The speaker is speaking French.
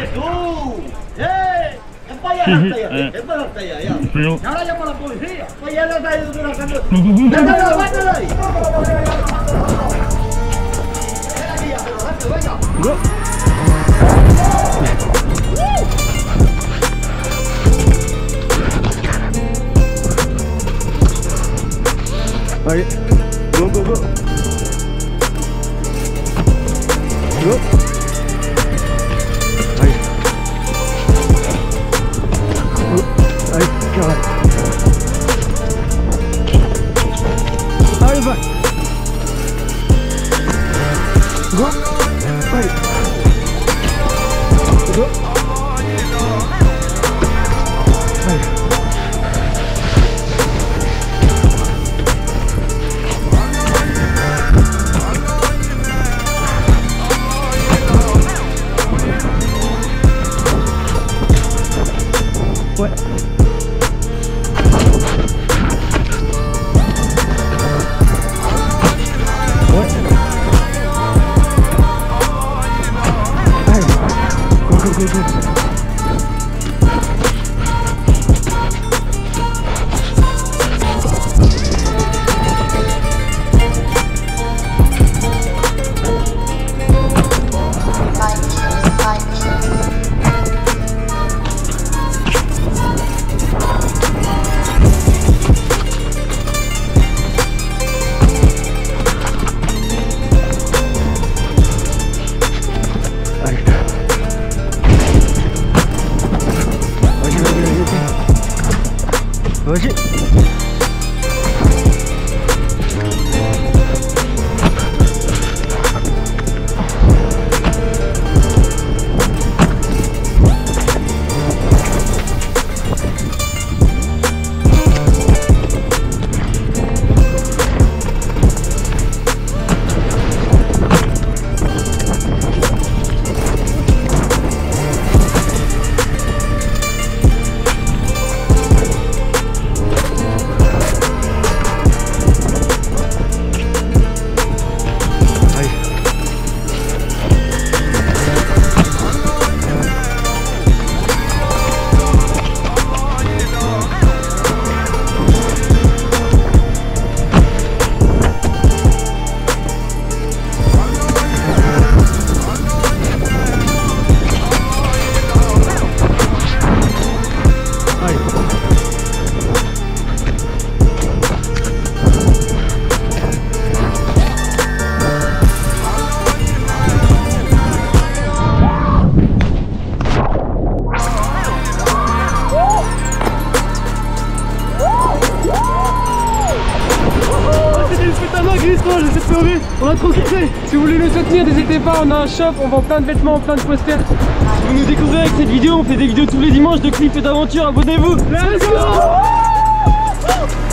tú! ¡Eh! ¡Es para allá la playa! ¡Es para la playa, ya! Y ahora llamo a la policía. Pues ya le está yendo una cantidad. ¡Venga, venga, ahí! ¡Ven aquí ya, pero rápido, venga! Allez, go, go, go. Go. Allez. Go. Allez, carré. Allez, va. Go. Allez. Go. Allez. Ouais. Ouais. Allez. Go, go, go, go. Vas-y. Cette POV, on a trop kiffé. Si vous voulez le soutenir, n'hésitez pas, on a un shop, on vend plein de vêtements, plein de posters. Si vous nous découvrez avec cette vidéo, on fait des vidéos tous les dimanches de clips et d'aventures, abonnez-vous. Let's go.